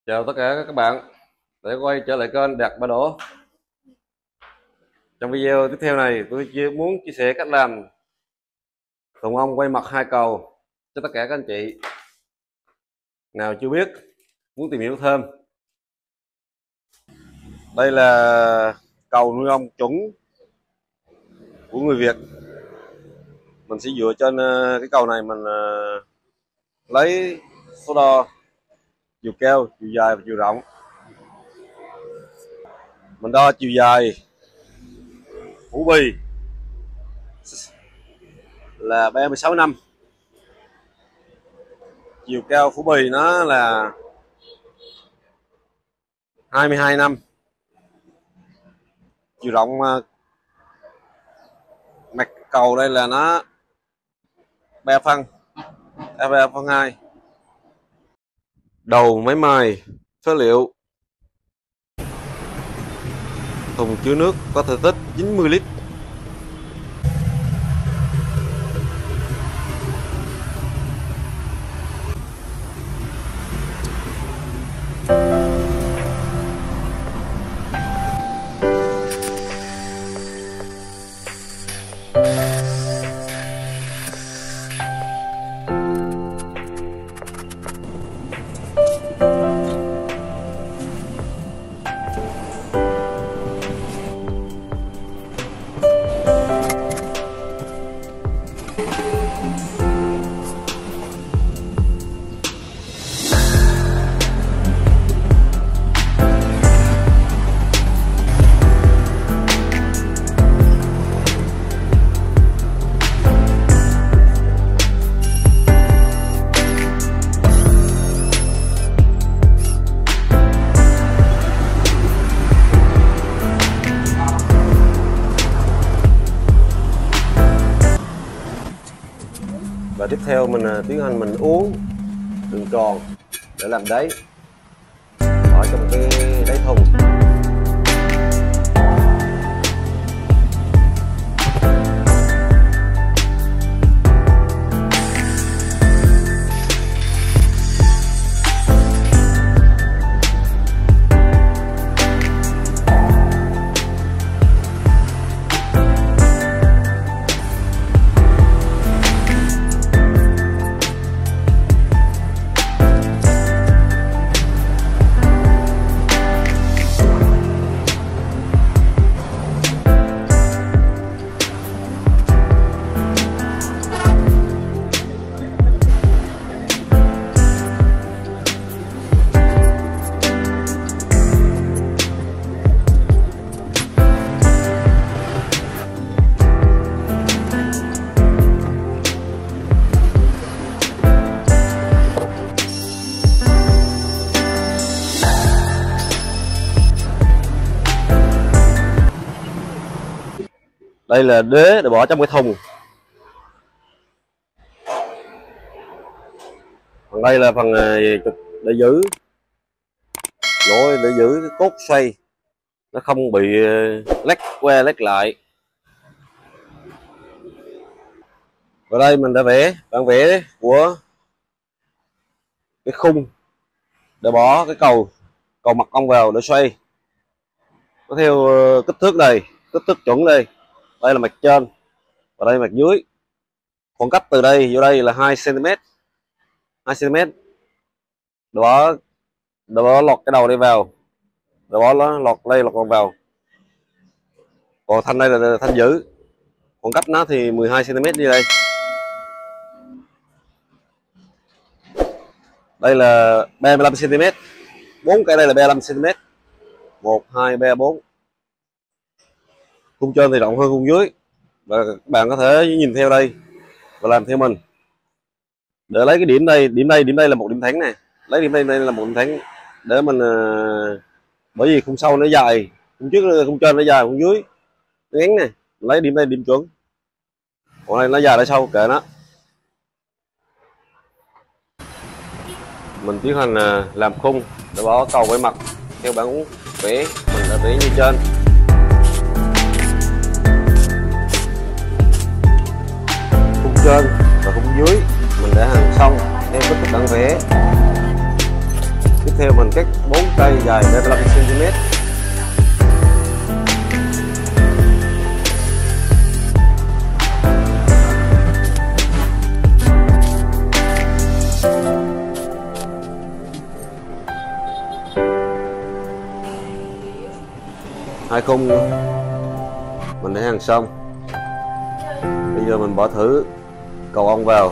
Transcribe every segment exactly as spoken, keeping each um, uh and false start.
Chào tất cả các bạn đã quay trở lại kênh Đạt Ba Đỗ. Trong video tiếp theo này tôi chỉ muốn chia sẻ cách làm thùng ong quay mặt hai cầu cho tất cả các anh chị nào chưa biết, muốn tìm hiểu thêm. Đây là cầu nuôi ong chuẩn của người Việt. Mình sẽ dựa trên cái cầu này mình lấy số đo chiều cao, chiều dài và chiều rộng. Mình đo chiều dài phủ bì là ba mươi sáu năm, chiều cao phủ bì nó là hai mươi hai năm, chiều rộng mặt cầu đây là nó ba phân, ba phân hai. Đầu máy mài phế liệu, thùng chứa nước có thể tích chín mươi lít. Và tiếp theo mình tiến hành mình uốn đường tròn để làm đáy ở trong cái đáy thùng. Đây là đế để bỏ trong cái thùng. Còn đây là phần trục để giữ lỗ, để giữ cái cốt xoay nó không bị lách qua lách lại. Và đây mình đã vẽ bản vẽ của cái khung để bỏ cái cầu cầu mặt ong vào để xoay. Có theo kích thước này, kích thước chuẩn đây. Đây là mặt trên và đây là mặt dưới. Khoảng cách từ đây vô đây là hai xăng ti mét. hai xăng ti mét. Để bỏ để bỏ lọt cái đầu đây vào. Để bỏ nó lọt đây lọt vào. Còn thanh đây là thanh giữ. Khoảng cách nó thì mười hai xăng ti mét như đây. Đây là ba mươi lăm xăng ti mét. bốn cái đây là ba mươi lăm xăng ti mét. một hai ba bốn. Khung trên thì rộng hơn khung dưới, và các bạn có thể nhìn theo đây và làm theo mình để lấy cái điểm đây, điểm đây, điểm đây là một điểm thắng này, lấy điểm đây, đây là một điểm thắng để mình, bởi vì khung sau nó dài, khung trước khung trên nó dài, khung dưới nó ngắn này, lấy điểm đây điểm chuẩn, còn đây nó dài ở sau kệ nó. Mình tiến hành làm khung để bỏ cầu quay mặt theo bản vẽ mình đã vẽ như trên. Trên và khung dưới mình đã hàng xong theo kích thước bản vẽ. Tiếp theo mình cắt bốn cây dài ba mươi lăm xăng ti mét. Hai khung mình đã hàng xong. Bây giờ mình bỏ thử cầu ong vào.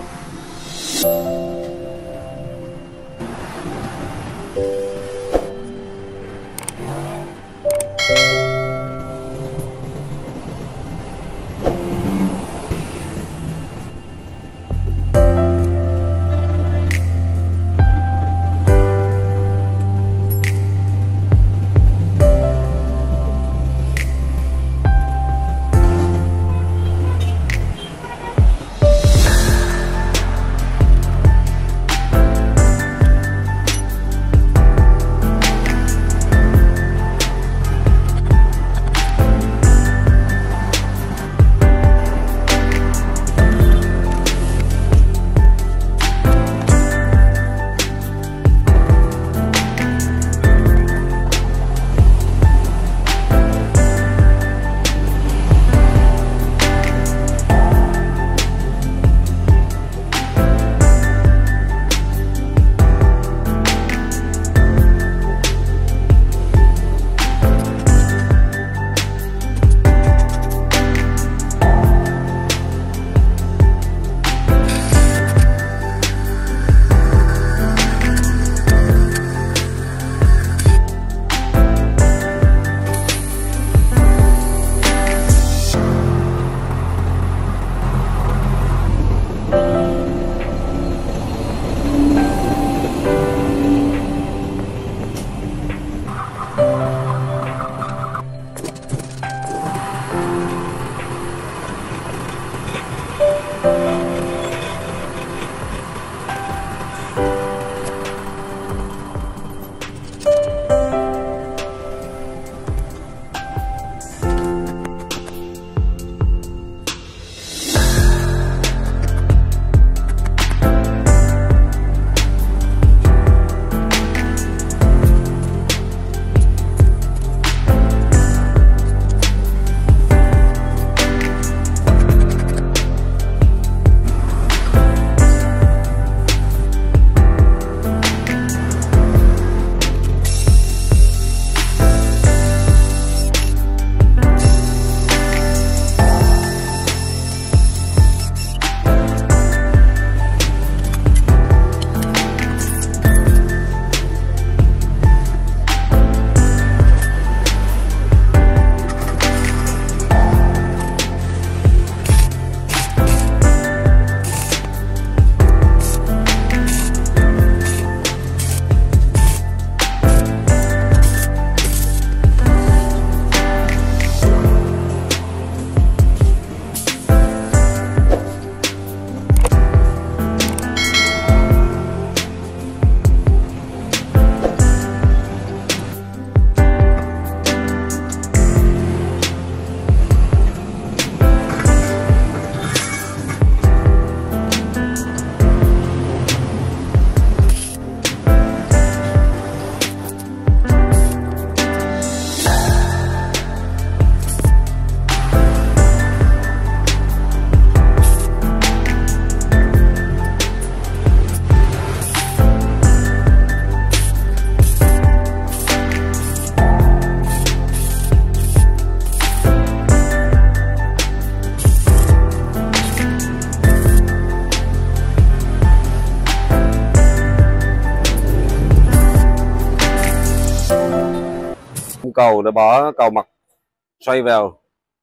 Cầu để bỏ cầu mặt xoay vào,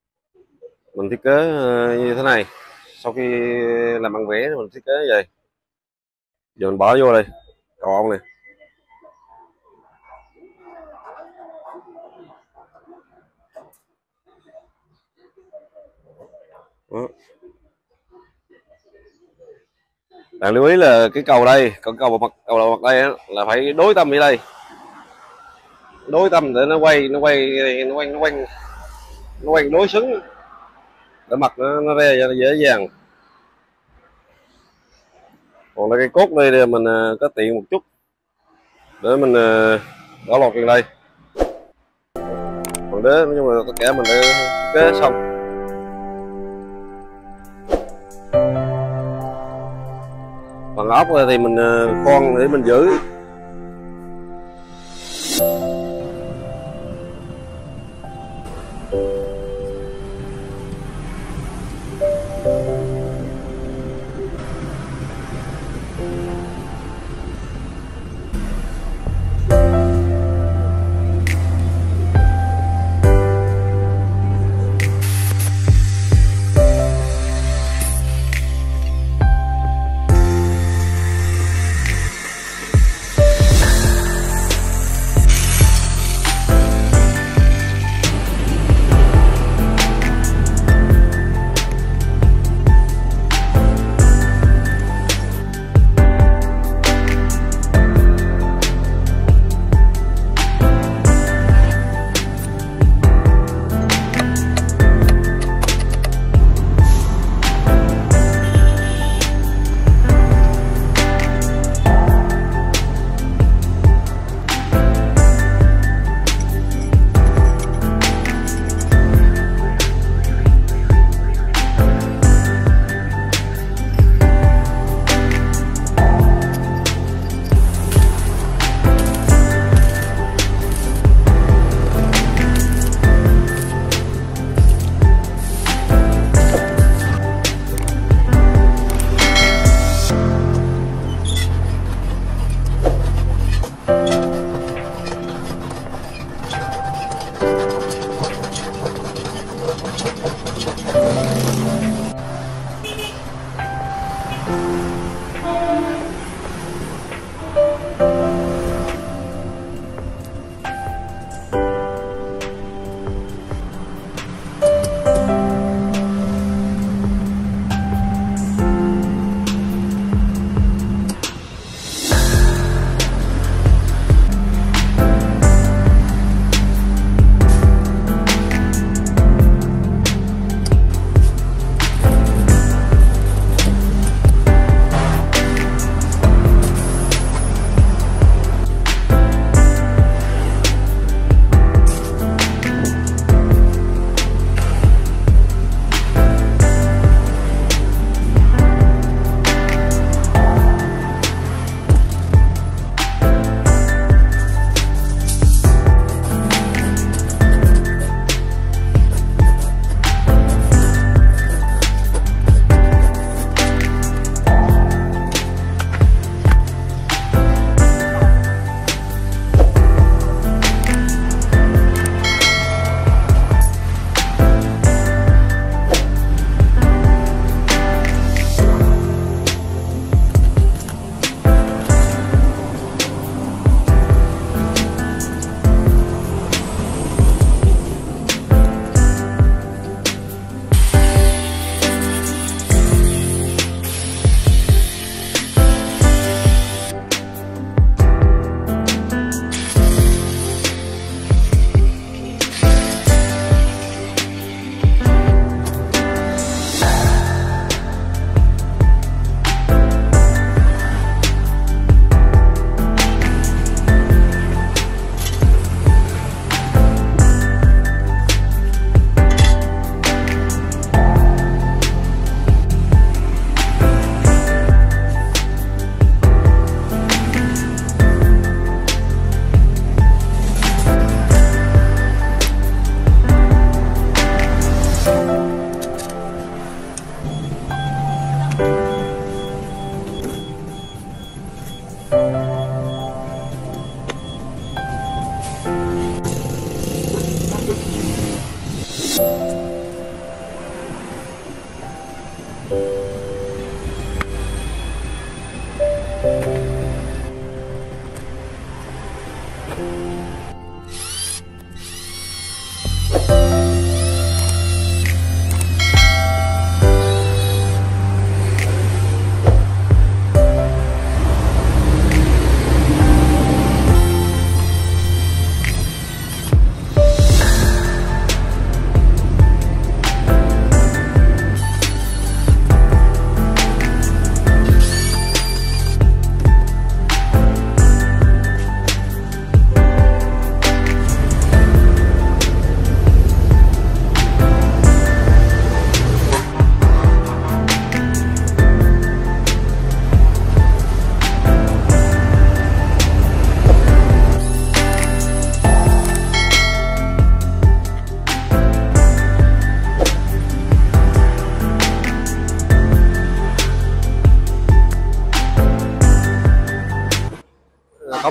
mình thiết kế như thế này. Sau khi làm bằng vẽ mình thiết kế như vậy. Giờ mình bỏ vô đây cầu ong này. Đó. Bạn lưu ý là cái cầu đây, còn cầu mặt cầu đầu mặt đây là phải đối tâm ở đây, đối tâm để nó quay nó quay nó quay nó quay nó quay đối xứng để mặt nó, nó ra cho nó dễ dàng. Còn là cái cốt đây thì mình có tiện một chút, để mình đổ lọt trên đây. Còn đế nói chung là tất cả mình đã thiết kế xong. Phần ốc thì mình khoan để mình giữ.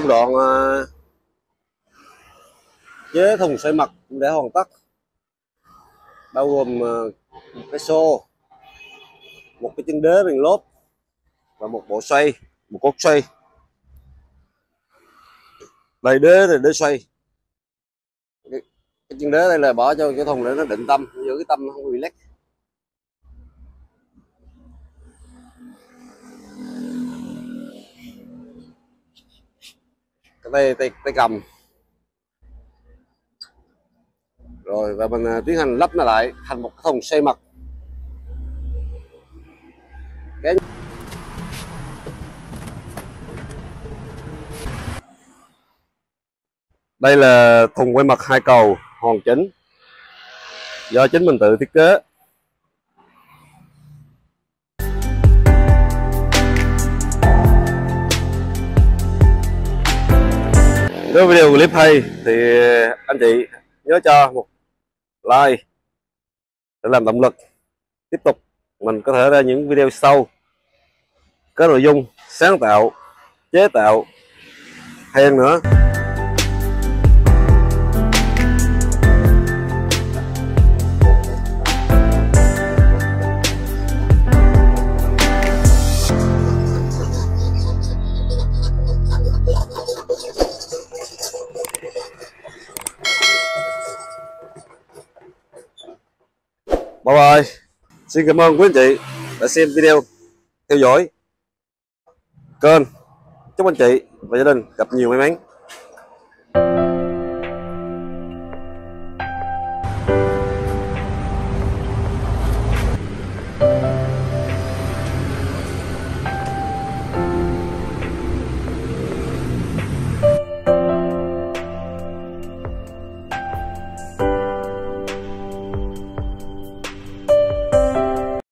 công đoạn uh, chế thùng xoay mặt để hoàn tất, bao gồm uh, một cái xô, một cái chân đế bằng lốp và một bộ xoay, một cốt xoay. Đây đế là đế xoay. Cái, cái chân đế đây là bỏ cho cái thùng để nó định tâm, giữ cái tâm nó không bị lệch. Cái tay tay tay cầm. Rồi và mình tiến hành lắp nó lại thành một cái thùng xoay mặt. Cái... Đây là thùng quay mặt hai cầu hoàn chỉnh do chính mình tự thiết kế. Nếu video clip hay thì anh chị nhớ cho một like để làm động lực tiếp tục mình có thể ra những video sau có nội dung sáng tạo, chế tạo hay hơn nữa. Bye bye. Xin cảm ơn quý anh chị đã xem video, theo dõi kênh. Chúc anh chị và gia đình gặp nhiều may mắn.